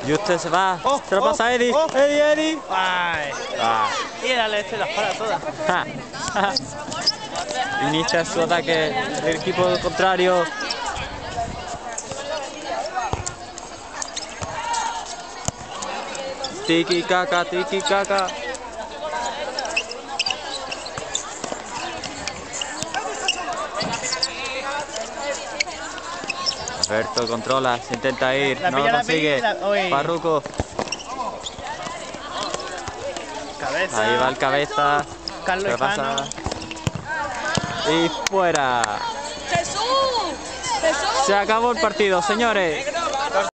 Juste se va. Se lo pasa a Eddie. Eddie. Ay. Ah. Y dale la espalda toda. Inicia su ataque el equipo contrario. Tiki caca, tiki caca. Alberto controla, se intenta ir, no lo consigue. Farruko. Cabeza. Ahí va el cabeza. Carlos Se pasa. Hispano. Y fuera. ¡Jesús! ¡Jesús! Se acabó el partido, señores.